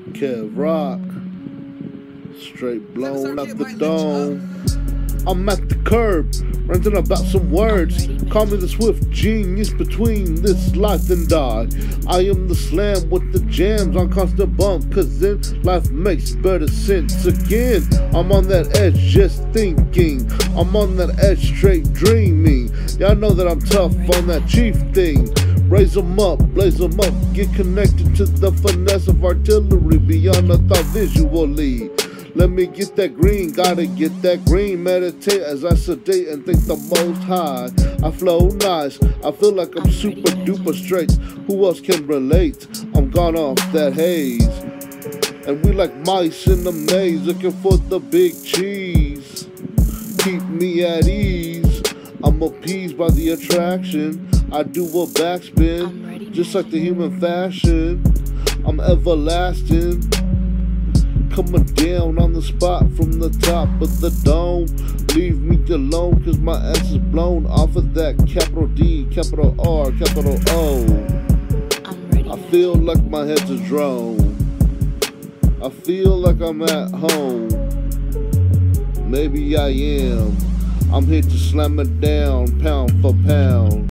Kev Rock, straight blown out the dome. I'm at the curb, ranting about some words. Call me the swift genius between this life and die. I am the slam with the jams on constant bump, cause then life makes better sense again. I'm on that edge just thinking, I'm on that edge straight dreaming. Y'all know that I'm tough on that chief thing. Raise them up, blaze them up, get connected to the finesse of artillery beyond the thought visually. Let me get that green, gotta get that green. Meditate as I sedate and think the most high. I flow nice, I feel like I'm super duper straight. Who else can relate? I'm gone off that haze. And we like mice in the maze, looking for the big cheese. Keep me at ease, I'm appeased by the attraction. I do a backspin, just like the human fashion. I'm everlasting, coming down on the spot from the top of the dome. Leave me alone, cause my ass is blown off of that capital D, capital R, capital O. I feel like my head's a drone. I feel like I'm at home. Maybe I am. I'm here to slam it down, pound for pound.